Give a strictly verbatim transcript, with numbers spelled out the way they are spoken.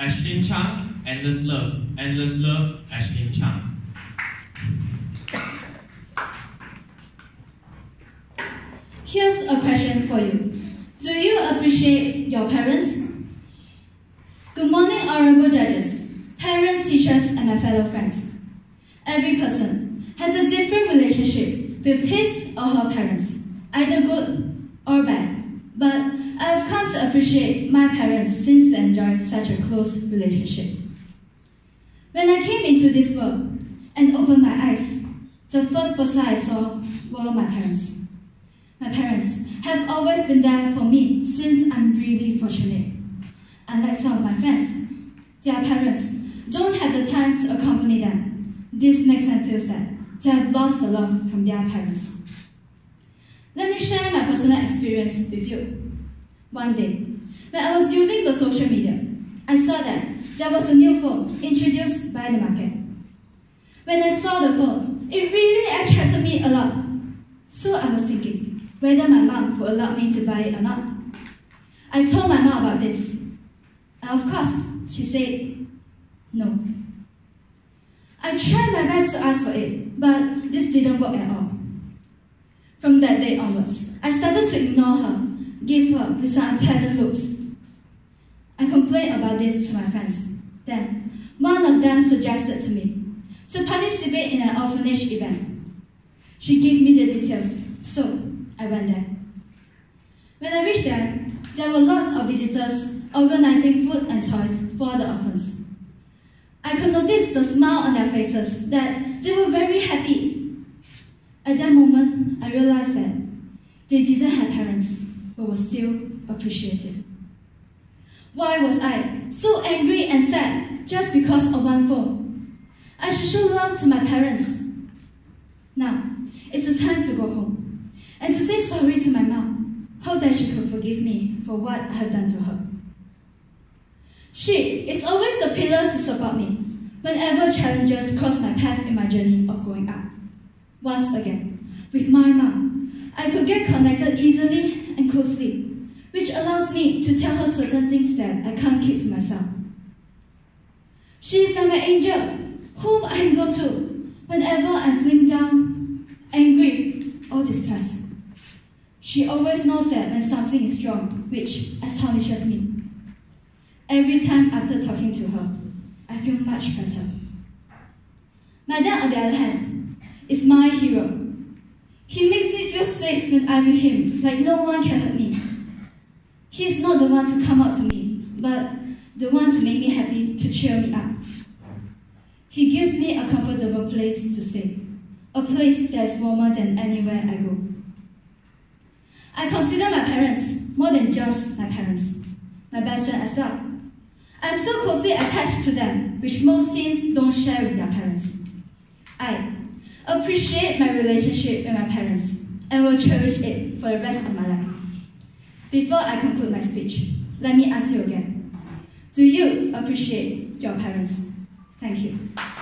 Ashlyn Chang, Endless Love. Endless Love, Ashlyn Chang. Here's a question for you. Do you appreciate your parents? Good morning, honorable judges, parents, teachers, and my fellow friends. Every person has a different relationship with his or her parents, either good or bad. But I've come to appreciate my parents since we enjoy such a close relationship. When I came into this world and opened my eyes, the first person I saw were my parents. My parents have always been there for me since I'm really fortunate. Unlike some of my friends, their parents don't have the time to accompany them. This makes them feel sad. They have lost the love from their parents. Let me share my personal experience with you. One day, when I was using the social media, I saw that there was a new phone introduced by the market. When I saw the phone, it really attracted me a lot. So I was thinking whether my mom would allow me to buy it or not. I told my mom about this, and of course, she said no. I tried my best to ask for it, but this didn't work at all. From that day onwards, I started to ignore her, give her with some unpleasant looks. I complained about this to my friends. Then, one of them suggested to me to participate in an orphanage event. She gave me the details, so I went there. When I reached there, there were lots of visitors organizing food and toys for the orphans. I could notice the smile on their faces, that they were very happy. At that moment, I realized that they didn't have parents, but were still appreciated. Why was I so angry and sad just because of one phone? I should show love to my parents. Now, it's the time to go home and to say sorry to my mom. Hope that she could forgive me for what I have done to her. She is always the pillar to support me whenever challenges cross my path in my journey of growing up. Once again, with my mom, I could get connected easily and closely, which allows me to tell her certain things that I can't keep to myself. She is like my angel, whom I can go to whenever I'm feeling down, angry, or distressed. She always knows that when something is wrong, which astonishes me. Every time after talking to her, I feel much better. My dad, on the other hand, is my hero. He makes me feel safe when I'm with him, like no one can hurt me. He is not the one to come out to me, but the one to make me happy, to cheer me up. He gives me a comfortable place to stay, a place that is warmer than anywhere I go. I consider my parents more than just my parents, my best friend as well. I'm so closely attached to them, which most teens don't share with their parents. I appreciate my relationship with my parents and will cherish it for the rest of my life. Before I conclude my speech, let me ask you again. Do you appreciate your parents? Thank you.